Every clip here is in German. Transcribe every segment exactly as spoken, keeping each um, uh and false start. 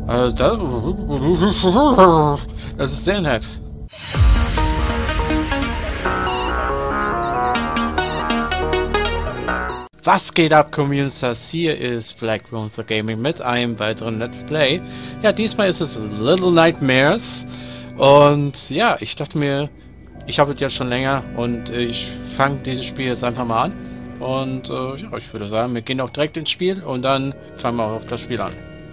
Also das, das ist sehr nett. Was geht ab, Communitas? Hier ist Black Monster Gaming mit einem weiteren Let's Play. Ja, diesmal ist es Little Nightmares. Und ja, ich dachte mir, ich habe es jetzt schon länger und ich fange dieses Spiel jetzt einfach mal an. Und äh, ja, ich würde sagen, wir gehen auch direkt ins Spiel und dann fangen wir auch auf das Spiel an.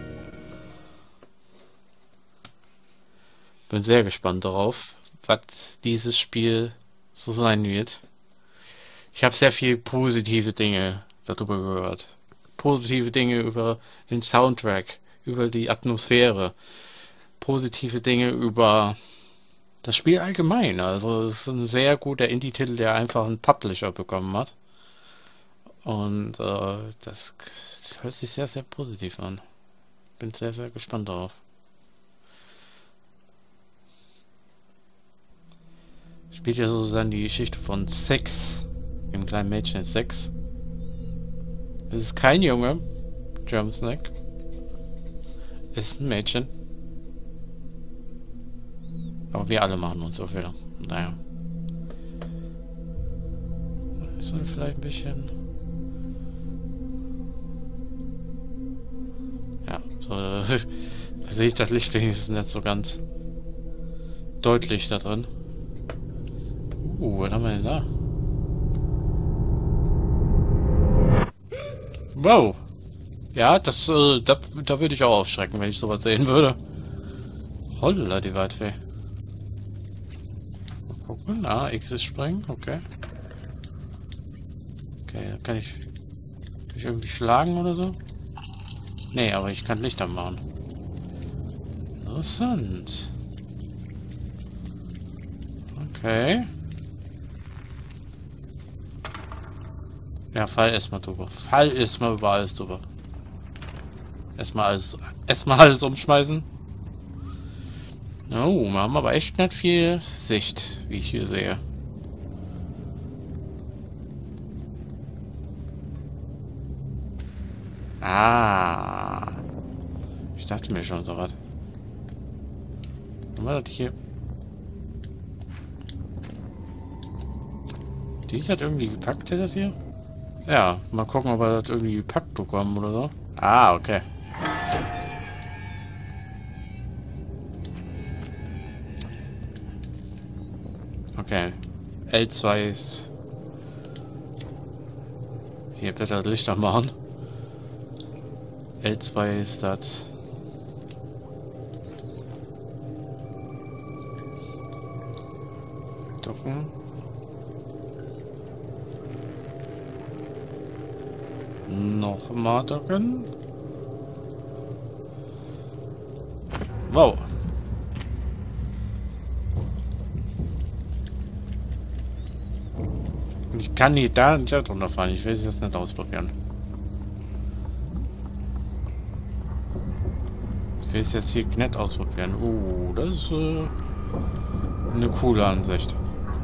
Bin sehr gespannt darauf, was dieses Spiel so sein wird. Ich habe sehr viel positive Dinge darüber gehört. Positive Dinge über den Soundtrack, über die Atmosphäre. Positive Dinge über das Spiel allgemein. Also es ist ein sehr guter Indie-Titel, der einfach einen Publisher bekommen hat. Und äh, das, das hört sich sehr, sehr positiv an. Bin sehr, sehr gespannt darauf. Spielt ja sozusagen die Geschichte von Six. Dem kleinen Mädchen ist Six. Es ist kein Junge. German Snack. Es ist ein Mädchen. Aber wir alle machen uns so viel. Naja. Ich soll vielleicht ein bisschen... Ja, so... Da sehe ich das Licht ist nicht so ganz deutlich da drin. Uh, was haben wir denn da? Wow. Ja, das, äh, da, da würde ich auch aufschrecken, wenn ich sowas sehen würde. Holla, die Waldfee. Mal gucken. Ah, X ist springen, okay. Okay, da kann ich, kann ich irgendwie schlagen oder so? Nee, aber ich kann Lichter machen. Interessant. Okay. Ja, fall erstmal drüber. Fall erstmal über alles drüber. Erstmal alles, erstmal alles umschmeißen. Oh, wir haben aber echt nicht viel Sicht, wie ich hier sehe. Ah. Ich dachte mir schon so was. War das hier? Die hat irgendwie gepackt, das hier? Ja, mal gucken, ob wir das irgendwie gepackt bekommen oder so. Ah, okay. Okay. L zwei ist... Hier bitte das Licht machen. L zwei ist das... Ducken. Noch mal ducken. Wow. Ich kann nicht da und da drunter fahren. Ich will es jetzt nicht ausprobieren. Ich will es jetzt hier nicht ausprobieren. Uh, das ist äh, eine coole Ansicht.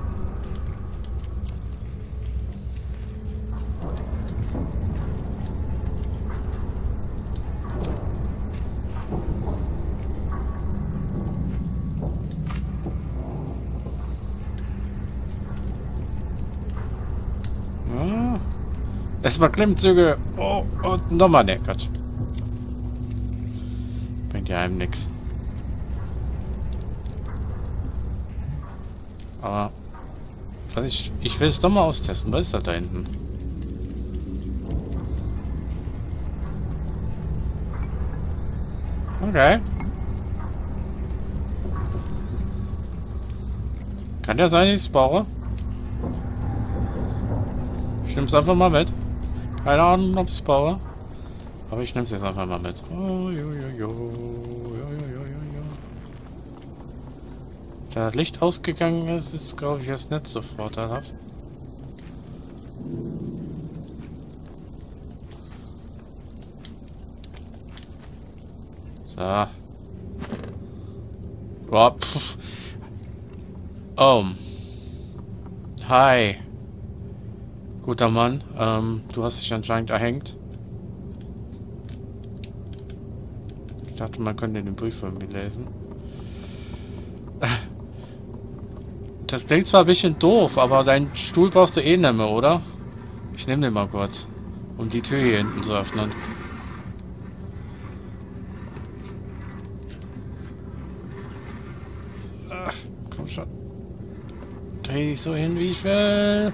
Erstmal Klimmzüge. Oh, und nochmal ne, Quatsch. Bringt ja einem nix. Aber was ich, ich will es doch mal austesten. Was ist das da hinten? Okay. Kann ja sein, ich es brauche. Ich nehme es einfach mal mit. Keine Ahnung, ob ich es brauche. Aber ich nehme es jetzt einfach mal mit. Oh, jo, jo, jo. Jo, jo, jo, jo. Da das Licht ausgegangen ist, ist glaube ich jetzt nicht so vorteilhaft. So. Oh, pff. Oh. Hi. Guter Mann, ähm, du hast dich anscheinend erhängt. dachte, man könnte den Brief irgendwie lesen. Das klingt zwar ein bisschen doof, aber deinen Stuhl brauchst du eh nicht mehr, oder? Ich nehme den mal kurz, um die Tür hier hinten zu öffnen. Ach, komm schon. Dreh dich so hin, wie ich will.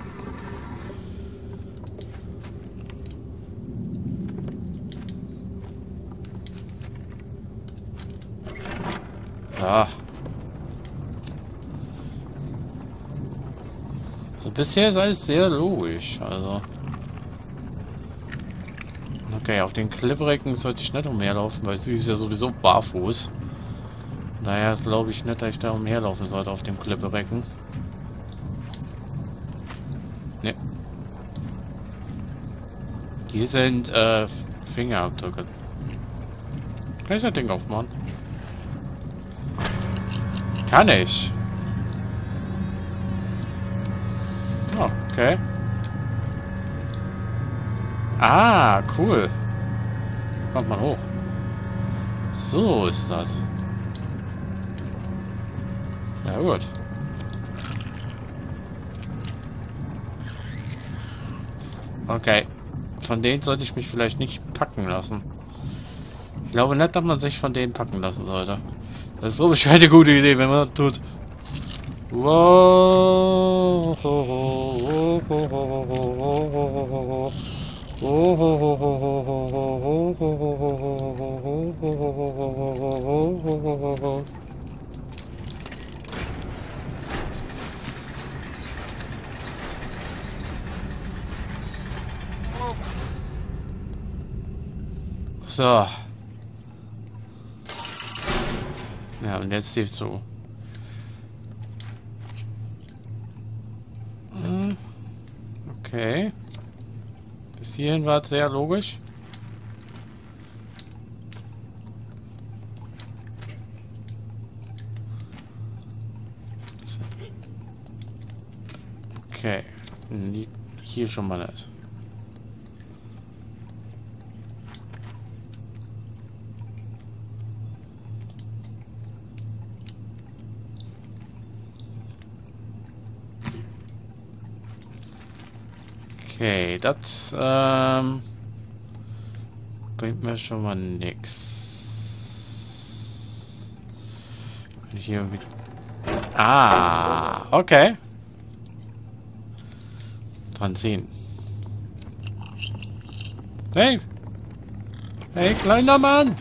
Ja. So, bisher ist alles sehr logisch, also. Okay, auf den Klipprecken sollte ich nicht umherlaufen, weil sie ist ja sowieso barfuß. Daher glaube ich nicht, dass ich da umherlaufen sollte auf dem Klipprecken. Ne. Hier sind äh, Fingerabdrücke. Kann ich das Ding aufmachen? Kann ich. Oh, okay. Ah, cool. Kommt man hoch. So ist das. Ja gut. Okay. Von denen sollte ich mich vielleicht nicht packen lassen. Ich glaube nicht, dass man sich von denen packen lassen sollte. Das ist so eine gute Idee, wenn man das tut. Wow. So. Ja, und jetzt die zu. Hm. Okay. Bis hierhin war es sehr logisch. Okay. Hier schon mal nicht. Okay, das ähm, bringt mir schon mal nix. Wenn ich hier irgendwie... Ah, okay. Dran ziehen. Hey! Hey, kleiner Mann!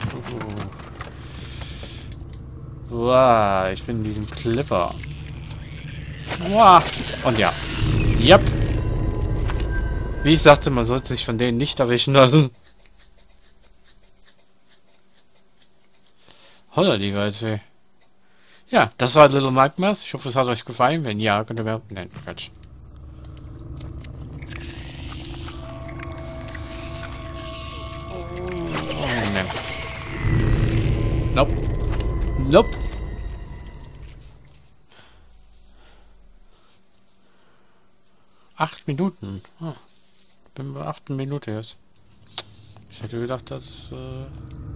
Wow, ich bin in diesem Clipper. Wow. Und ja. Yep. Wie ich sagte, man sollte sich von denen nicht erwischen lassen. Holla die Leute. Ja, das war Little Nightmares. Ich hoffe, es hat euch gefallen. Wenn ja, könnt ihr mir... Nein, Quatsch. Oh, nein. Nope. Nope. Acht Minuten. Oh. Bin bei achten Minute jetzt. Ich hätte gedacht, dass... Äh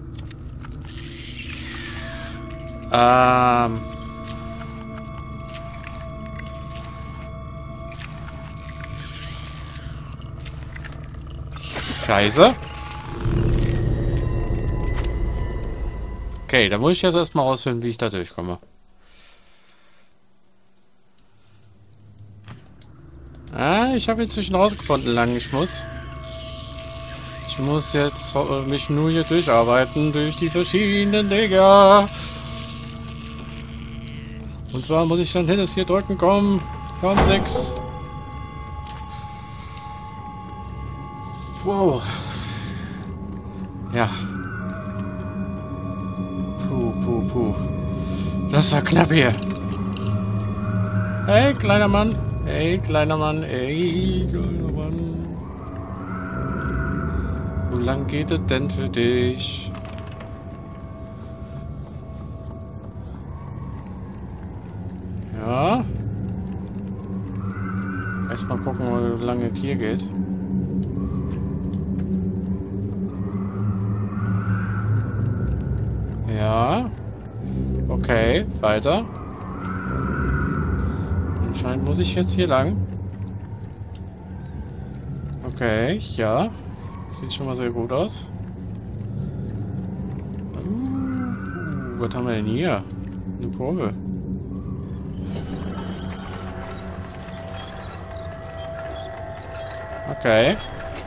ähm... Kreise. Okay, da muss ich jetzt erstmal rausfinden, wie ich da durchkomme. Ah, ich habe inzwischen rausgefunden, lang ich muss. Ich muss jetzt äh, mich nur hier durcharbeiten, durch die verschiedenen Digger. Und zwar muss ich dann hin, das hier drücken, komm. Komm, sechs. Wow. Ja. Puh, puh, puh. Das war knapp hier. Hey, kleiner Mann. Hey, kleiner Mann. Hey, kleiner Mann. Wo lang geht es denn für dich? Ja. Erstmal gucken, wie lange es hier geht. Okay, weiter. Anscheinend muss ich jetzt hier lang. Okay, ja. Sieht schon mal sehr gut aus. Uh, was haben wir denn hier? Eine Kurve. Okay.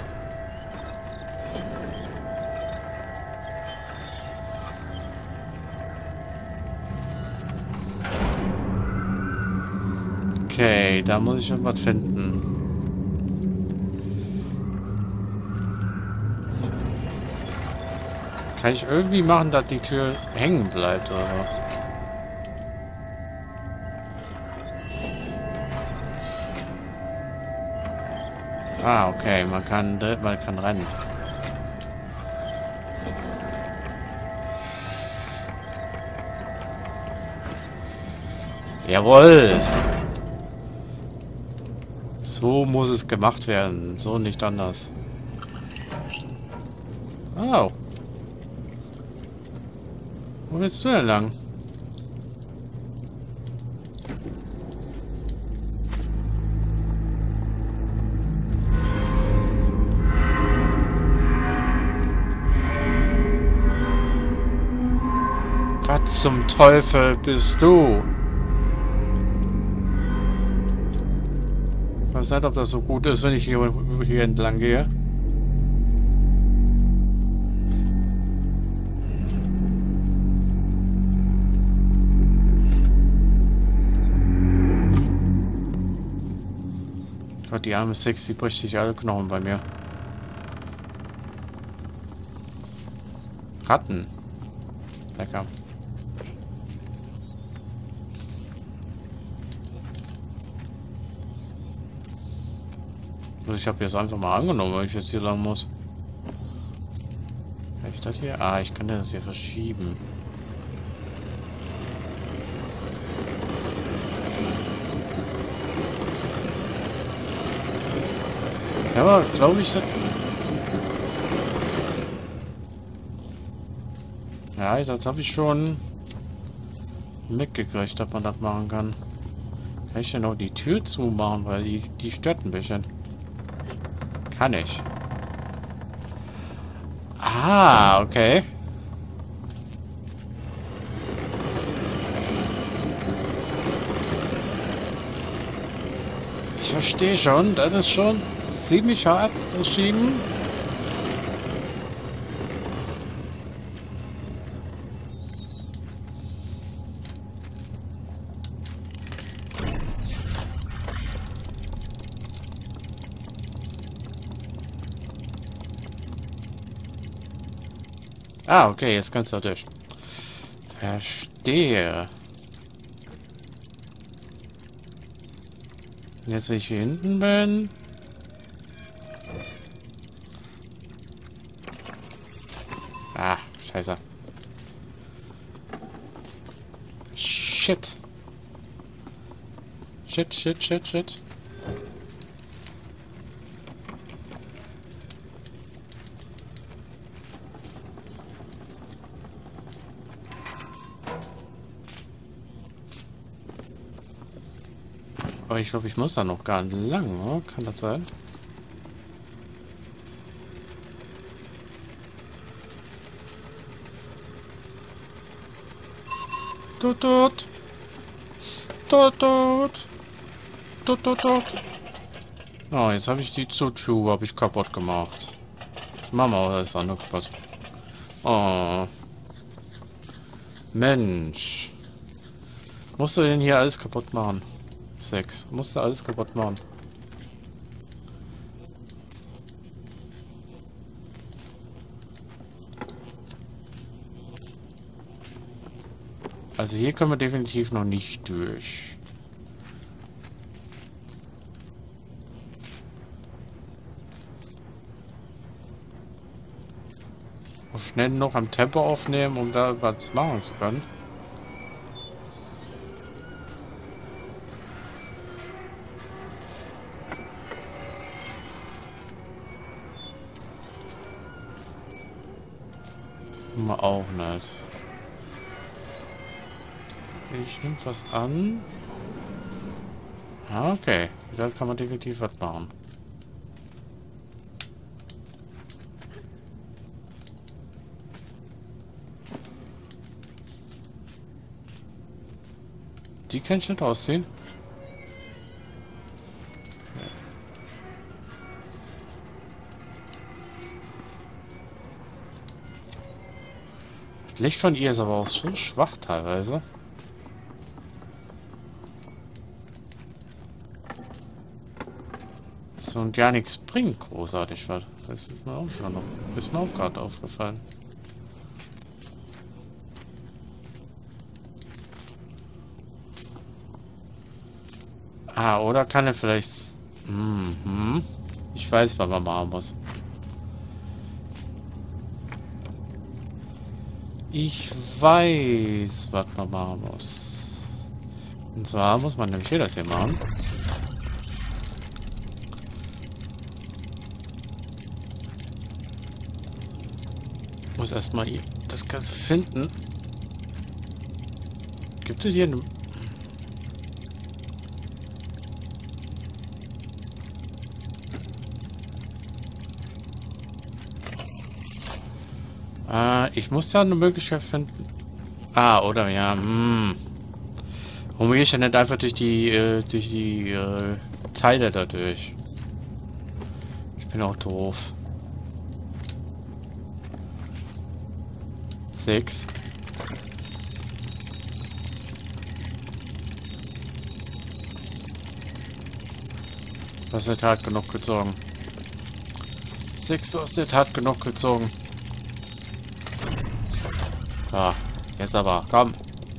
Okay, da muss ich schon was finden. Kann ich irgendwie machen, dass die Tür hängen bleibt, oder? Ah, okay, man kann, man kann rennen. Jawohl! So muss es gemacht werden, so nicht anders. Oh. Wo willst du denn lang? Was zum Teufel bist du? Ich weiß nicht, ob das so gut ist, wenn ich hier, hier entlang gehe. Gott, die arme Six, die bricht sich alle Knochen bei mir. Ratten. Lecker. Ich habe jetzt einfach mal angenommen, weil ich jetzt hier lang muss. Kann ich das hier? Ah, ich kann das hier verschieben. Ja, aber glaube ich, das... Ja, das habe ich schon mitgekriegt, dass man das machen kann. Kann ich denn auch die Tür zumachen, weil die, die stört ein bisschen. Kann ich. Ah, okay. Ich verstehe schon, das ist schon ziemlich hart, das Schieben. Ah, okay, jetzt kannst du durch. Verstehe. Jetzt, wenn ich hier hinten bin. Ah, scheiße. Shit. Shit, shit, shit, shit. Aber ich glaube, ich muss da noch gar nicht lang, oder? Kann das sein? Tut, tut. Tut, tut. Tut, tut, tut. Oh, jetzt habe ich die Zutube habe ich kaputt gemacht. Mama ist auch noch kaputt. Oh. Mensch. Musst du denn hier alles kaputt machen? Sechs. Musst du alles kaputt machen. Also hier können wir definitiv noch nicht durch. Auf schnell noch am Tempo aufnehmen, um da was machen zu können. Mal auch nicht. Ich nehme was an. Ah, okay. Da kann man definitiv was machen. Die kann ich nicht ausziehen. Das Licht von ihr ist aber auch so schwach teilweise. So und gar nichts bringt großartig was. Das ist mir auch schon noch. Ist mir auch gerade aufgefallen. Ah, oder kann er vielleicht... Mhm. Ich weiß, was man machen muss. Ich weiß, was man machen muss. Und zwar muss man nämlich hier das hier machen. Muss erstmal hier das Ganze finden. Gibt es hier eine... Äh, ich muss da eine Möglichkeit finden. Ah, oder ja, hm. Warum gehe ich denn nicht einfach durch die, äh, durch die, äh, Teile da durch? Ich bin auch doof. Sechs. Du hast nicht hart genug gezogen. Sechs, du hast nicht hart genug gezogen. Ah, jetzt aber, komm.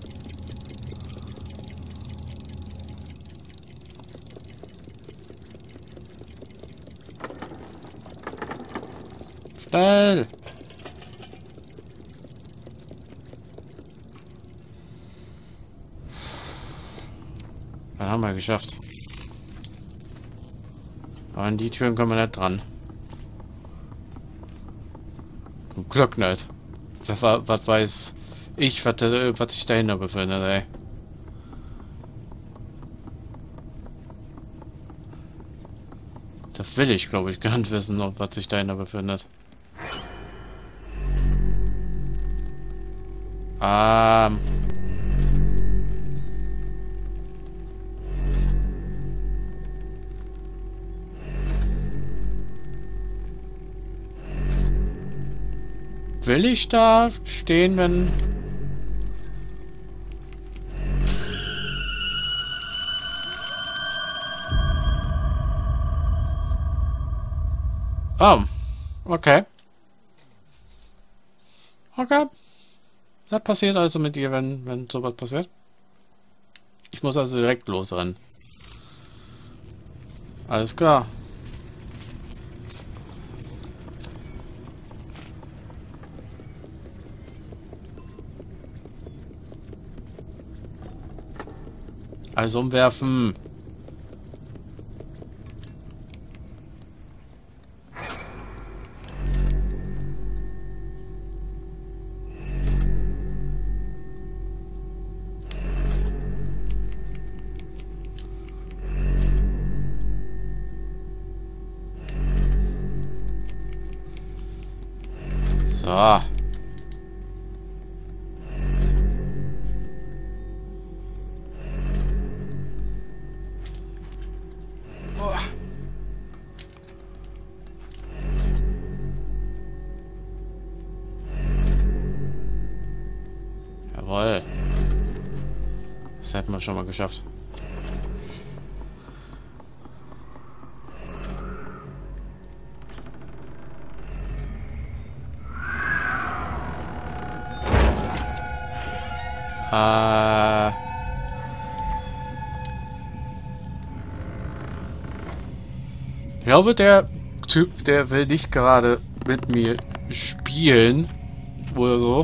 Schnell! Dann haben wir geschafft. Aber an die Türen kommen wir nicht dran. Zum Glück nicht. Was, was weiß ich, was, was sich dahinter befindet, ey. Das will ich, glaube ich, gar nicht wissen, was sich dahinter befindet. Ähm... Will ich da stehen, wenn... Oh, okay. Okay. Das passiert also mit ihr, wenn, wenn sowas passiert. Ich muss also direkt losrennen. Alles klar. Also umwerfen. So. Jawohl. Das hätten wir schon mal geschafft. Äh... Ich glaube, der Typ, der will nicht gerade mit mir spielen oder so.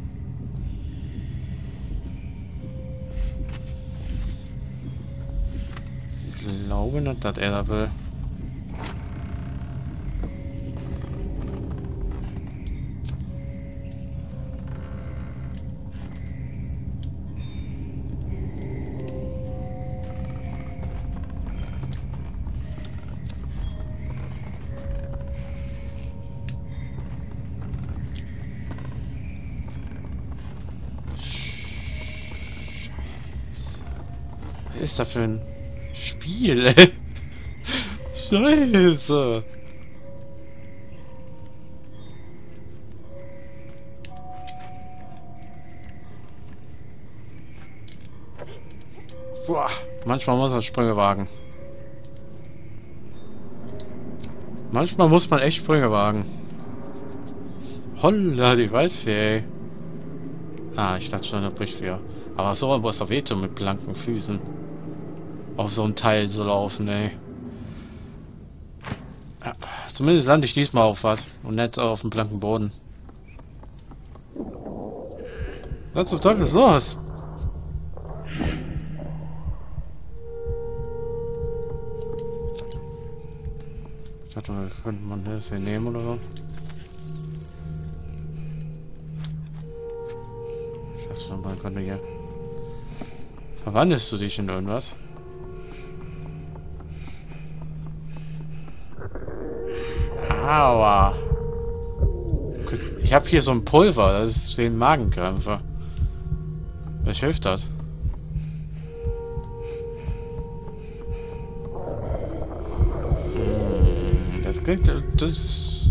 Ich glaube nicht, dass er da will. Was ist das für ein Spiel, ey? Scheiße. Boah, manchmal muss man Sprünge wagen. Manchmal muss man echt Sprünge wagen. Holla, die Waldfee, ey. Ah, ich dachte schon, da bricht wieder. Aber so muss doch wehtun mit blanken Füßen. Auf so ein Teil zu laufen, ey. Ja, zumindest lande ich diesmal auf was. Und nicht auf dem blanken Boden. Was zum Teufel ist los? Ich dachte, könnte man das hier nehmen oder so. Ich dachte schon, man könnte hier. Verwandelst du dich in irgendwas? Aua. Ich habe hier so ein Pulver, das ist den Magenkrämpfe. Was hilft das? Hm, das klingt... Das...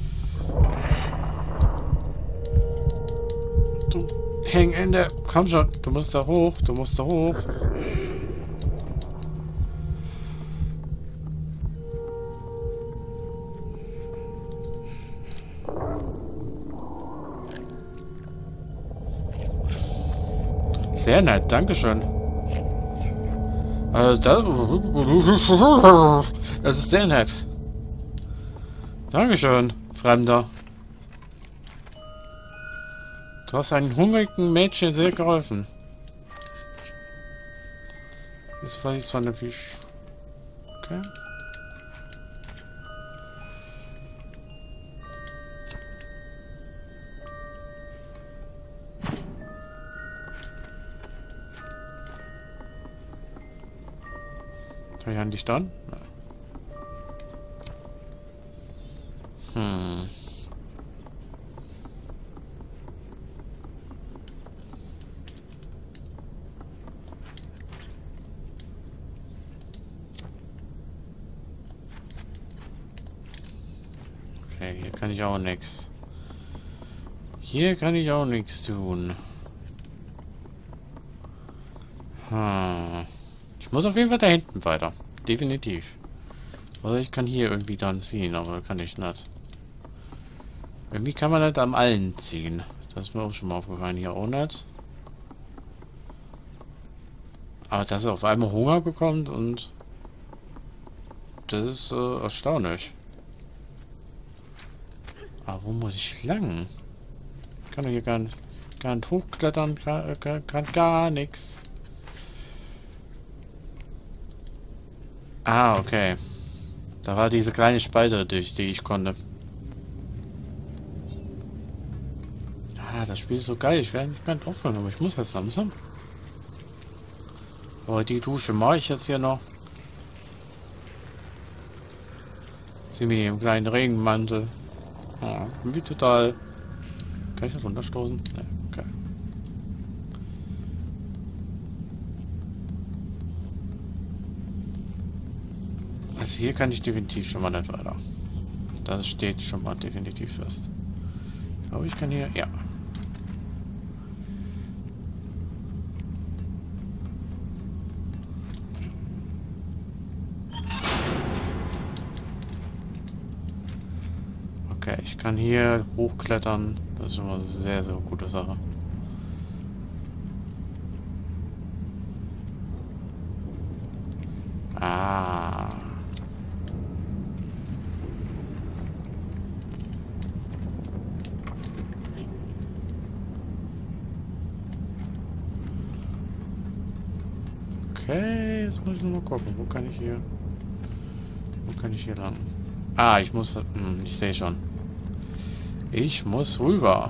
Du Hängende... Komm schon, du musst da hoch, du musst da hoch. Sehr nett, dankeschön. Also das, das ist sehr nett. Dankeschön, Fremder. Du hast einem hungrigen Mädchen sehr geholfen. Jetzt weiß ich zwar nicht, wie ich... Okay. Kann ich an dich dann? Hm. Okay, hier kann ich auch nichts. Hier kann ich auch nichts tun. Hm. Ich muss auf jeden Fall da hinten weiter. Definitiv. Oder ich kann hier irgendwie dann ziehen, aber kann ich nicht. Irgendwie kann man nicht am allen ziehen. Das ist mir auch schon mal aufgefallen. Hier auch nicht. Aber dass er auf einmal Hunger bekommt und... Das ist äh, erstaunlich. Aber wo muss ich lang? Ich kann doch hier gar nicht, gar nicht hochklettern, kann, kann, kann gar nichts. Ah, okay. Da war diese kleine Spalte, durch die ich konnte. Ah, das Spiel ist so geil. Ich werde nicht mehr aufhören, aber ich muss jetzt langsam. Aber die Dusche mache ich jetzt hier noch. Sie mit dem kleinen Regenmantel. Ja, wie total. Kann ich das runterstoßen? Ne, okay. Also hier kann ich definitiv schon mal nicht weiter. Das steht schon mal definitiv fest. Aber ich kann hier... Ja. Okay, ich kann hier hochklettern. Das ist schon mal eine sehr, sehr gute Sache. Ah. Okay, jetzt muss ich nur mal gucken. Wo kann ich hier... Wo kann ich hier lang? Ah, ich muss... Hm, ich sehe schon. Ich muss rüber.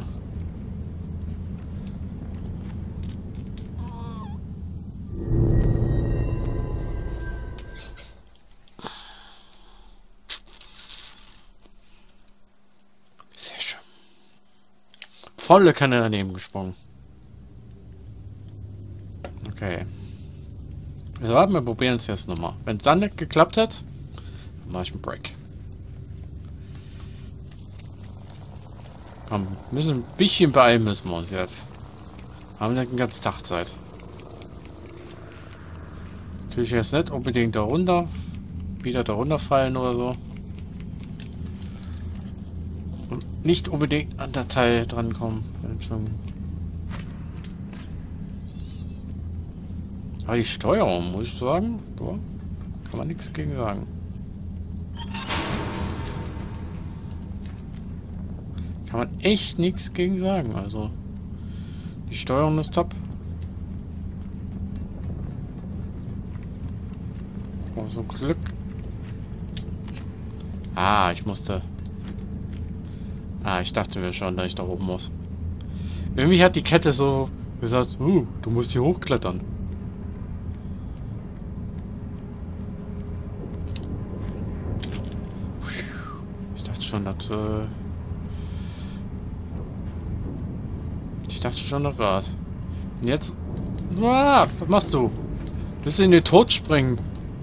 Sehr schön. Volle Kanne daneben gesprungen. Okay. Also, wir probieren es jetzt nochmal. Wenn es dann nicht geklappt hat, dann mache ich einen Break. Komm, müssen ein bisschen beeilen müssen wir uns jetzt. Haben wir den ganzen Tag Zeit. Natürlich jetzt nicht unbedingt da runter. Wieder da runterfallen oder so. Und nicht unbedingt an der Teil drankommen. Aber die Steuerung, muss ich sagen, boah, kann man nichts gegen sagen. Kann man echt nichts gegen sagen, also die Steuerung ist top. Oh, so Glück. Ah, ich musste... Ah, ich dachte mir schon, dass ich da oben muss. Irgendwie hat die Kette so gesagt, uh, du musst hier hochklettern. Ich dachte schon, dass... Äh ich dachte schon, das war's. Und jetzt... Ah, was machst du? Willst du in den Tod springen?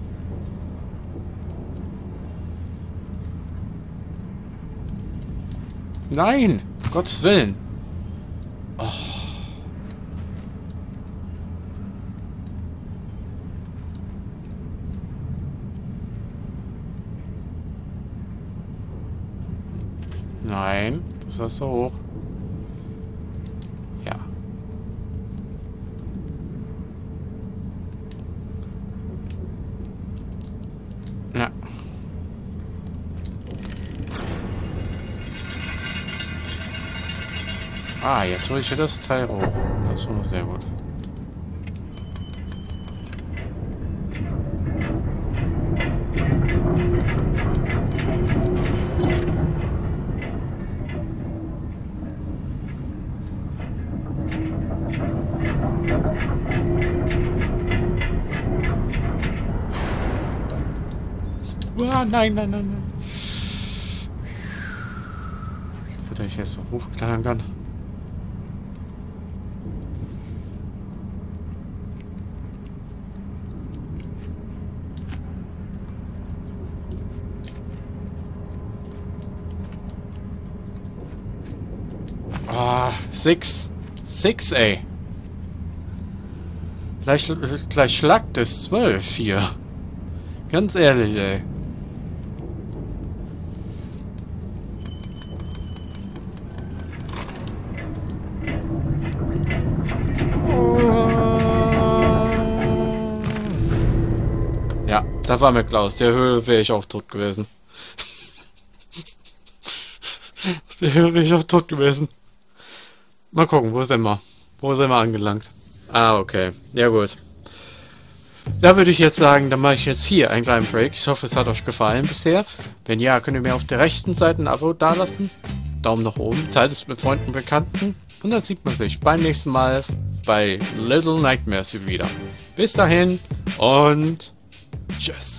Nein! Um Gottes Willen! Oh. Nein, das war so hoch. Ja. Ja. Ah, jetzt hole ich hier das Teil hoch. Das ist schon sehr gut. Ah, nein, nein, nein, nein. Wo ich jetzt noch hochklettern kann. Ah, sechs. Sechs, ey. Gleich, gleich schlagt es zwölf hier. Ganz ehrlich, ey. Ja, da war mir klar. Aus der Höhe wäre ich auch tot gewesen. Aus der Höhe wäre ich auch tot gewesen. Mal gucken, wo sind wir? Wo sind wir angelangt? Ah, okay. Ja, gut. Da würde ich jetzt sagen, dann mache ich jetzt hier einen kleinen Break. Ich hoffe, es hat euch gefallen bisher. Wenn ja, könnt ihr mir auf der rechten Seite ein Abo dalassen. Daumen nach oben, teilt es mit Freunden und Bekannten. Und dann sieht man sich beim nächsten Mal bei Little Nightmares wieder. Bis dahin und tschüss.